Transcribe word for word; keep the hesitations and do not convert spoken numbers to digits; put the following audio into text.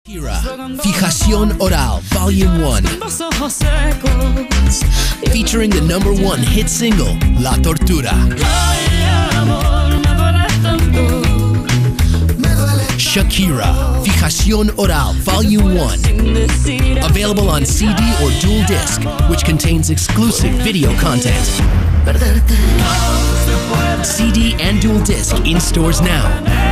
Shakira, Fijación Oral, Volume one. Featuring the number one hit single, La Tortura. Shakira, Fijación Oral, Volume one. Available on C D or dual disc, which contains exclusive video content. C D and dual disc in stores now.